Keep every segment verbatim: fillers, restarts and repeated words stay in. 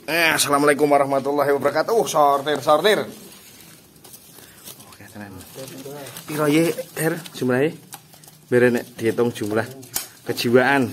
Eh, assalamualaikum warahmatullahi wabarakatuh. Sortir, sortir. Oke, tenan. Piro ye, Her, jumlahe? Biar nek dihitung jumlah kejiwaan.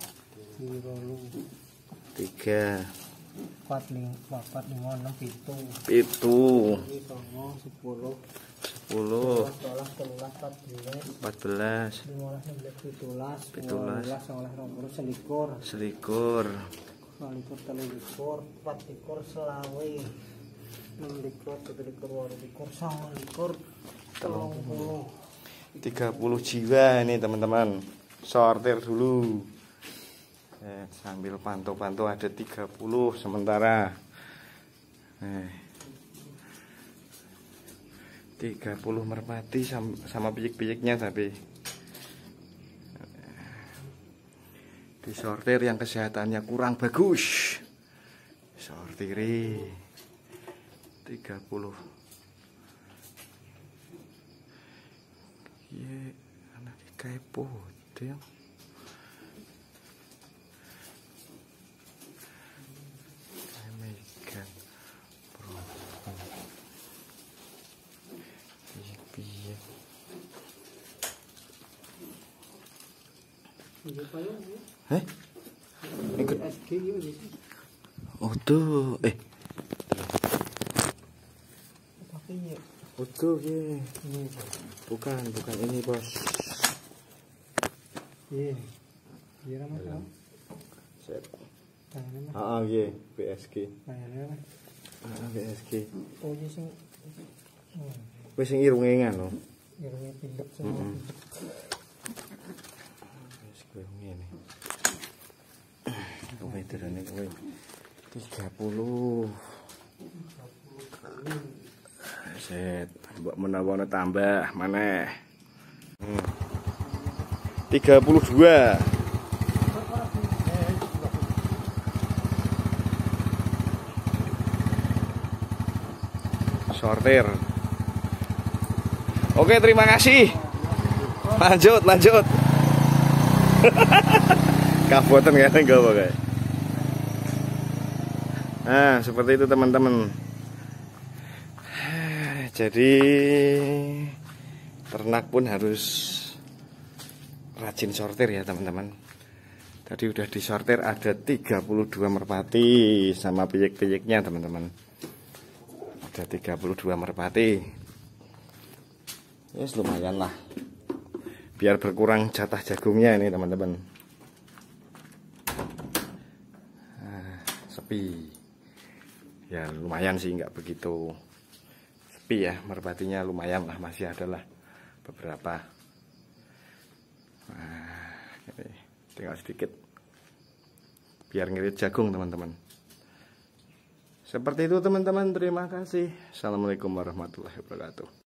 Tiga. Empat, lima, empat, lima, enam, pitu. Pitu. Sepuluh. Sepuluh. Empat belas, Empat belas. lima belas, enam belas, pitulas. Pitulas. Selikur. Selikur. Selikur, telikur, empat likur, selawe. Enam likur, tujuh likur, delapan likur, sembilan likur, telung puluh. Tiga puluh jiwa ini teman-teman. Sortir dulu. Eh, sambil pantau-pantau ada tiga puluh sementara. Eh. tiga puluh merpati sama, sama piyik-piyiknya tapi disortir yang kesehatannya kurang bagus. Sortiri tiga puluh. Ye, anak kepo dia. Megan Bro. Piye? Heh? Ikut S G yo gitu. Oh tuh, eh. Tapi Oh tuh, ye. Bukan, bukan ini bos. iya. Iya Mas. Set. Tangannya Mas. Ah, ye, B S G. Tangannya Mas. Ah, B S G. Oh iya sing. Wis sing irunge ngono. Irungnya pindek semua. Wis kowe ngene. Kowe terane kowe. tiga puluh. Set, mbok menawa tambah maneh. Hmm. tiga puluh dua. Sortir. Oke, terima kasih. Lanjut, lanjut. Kaboten kan enggak apa kayak. Nah, seperti itu teman-teman. Jadi ternak pun harus rajin sortir ya teman-teman. Tadi udah disortir ada tiga puluh dua merpati sama piyik-piyiknya teman-teman. Ada tiga puluh dua merpati. Yes, lumayan lah. Biar berkurang jatah jagungnya ini teman-teman. Nah, sepi. Ya lumayan sih, nggak begitu sepi ya, merpatinya lumayan lah, masih ada lah beberapa. Nah, ini tinggal sedikit biar ngirit jagung teman-teman. Seperti itu teman-teman, terima kasih. Assalamualaikum warahmatullahi wabarakatuh.